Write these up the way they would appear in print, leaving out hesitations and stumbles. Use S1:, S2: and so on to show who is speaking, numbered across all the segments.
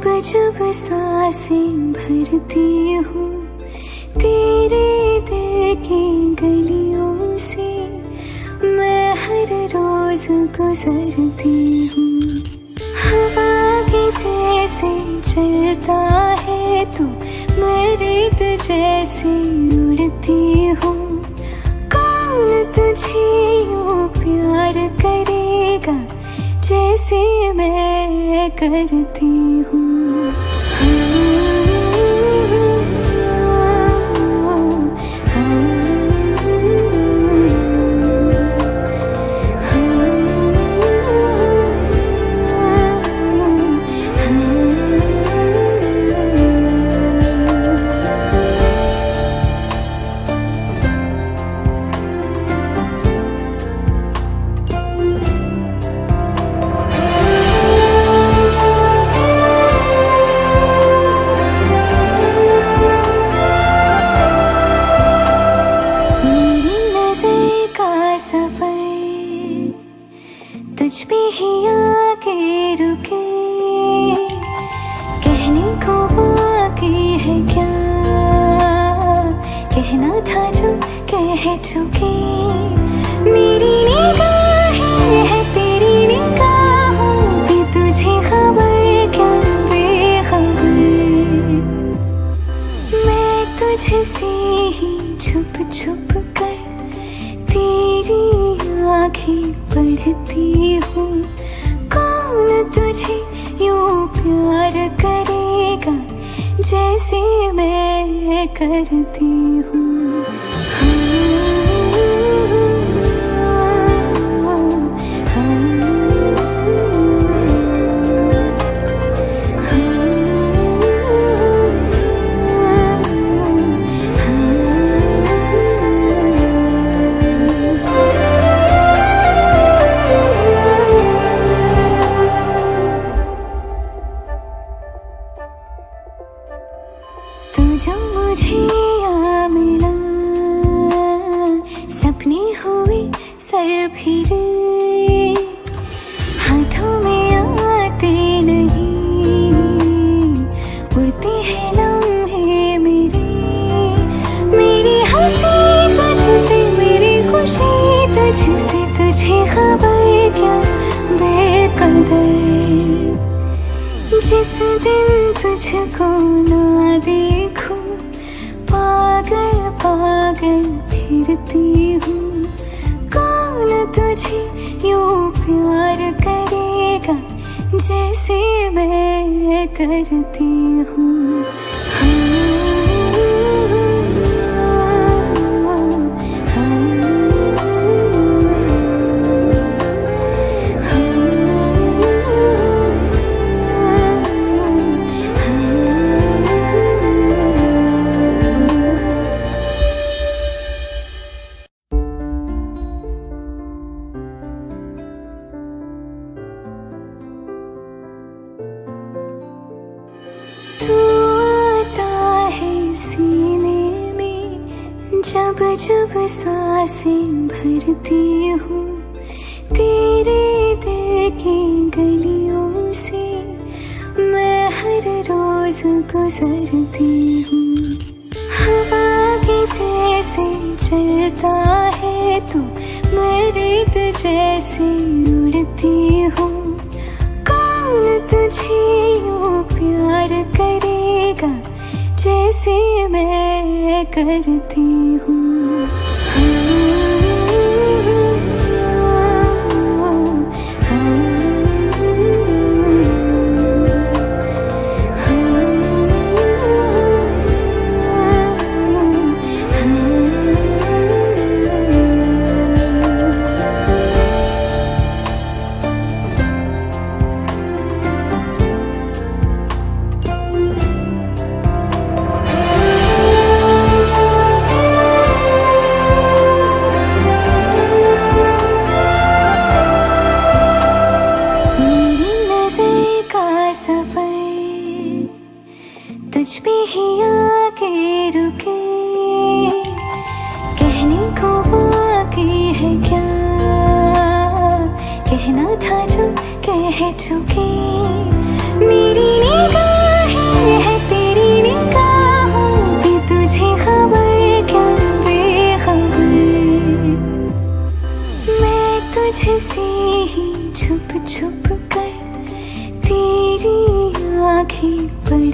S1: जब सांसें भरती हूँ तेरे दिल की गलियों से, मैं हर रोज गुजरती हूँ। हवा के जैसे चलता है तू, मैं रेत जैसे उड़ती हूँ। कौन तुझे यूँ प्यार करेगा जैसे मैं करती हूँ। तुझ पे ही आके रुके, कहने को बाकी है क्या, कहना था जो कह चुके। मेरी निगाहें है तेरी निगाहों भी, तुझे खबर क्या बेखबर। मैं तुझसे ही छुप छुप कर तेरी आँखें पढ़ती हूँ। कौन तुझे यूँ प्यार करेगा जैसे मैं करती हूँ। जो मुझे यहाँ मिला, सपने हुए सर फिरे, हाथों में आते नहीं, उड़ते हैं लम्हे मेरे। मेरी हंसी तुझसे, मेरी खुशी तुझसे, तुझे खबर क्या बेकदर। जिस दिन तुझको ना देखूं, पागल पागल फिरती हूँ। कौन तुझे यूँ प्यार करेगा जैसे मैं करती हूँ। जब जब सांसें भरती हूँ तेरे दिल की गलियों से, मैं हर रोज गुजरती हूँ। हवा के जैसे चलता है तू, मैं रेत जैसे उड़ती हूँ। कौन तुझे यूँ प्यार करेगा जैसे मैं करती हूँ। तुझ पे ही आके रुके, कहने को बाकी है क्या, कहना था जो कह चुके। मेरी निगाह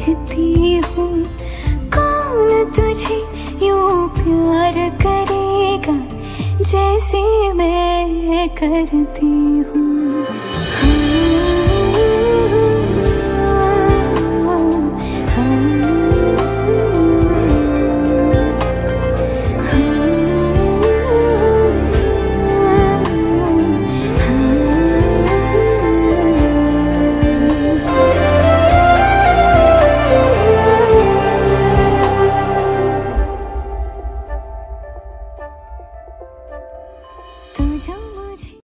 S1: कहती हूँ। कौन तुझे यूं प्यार करेगा जैसे मैं करती हूँ।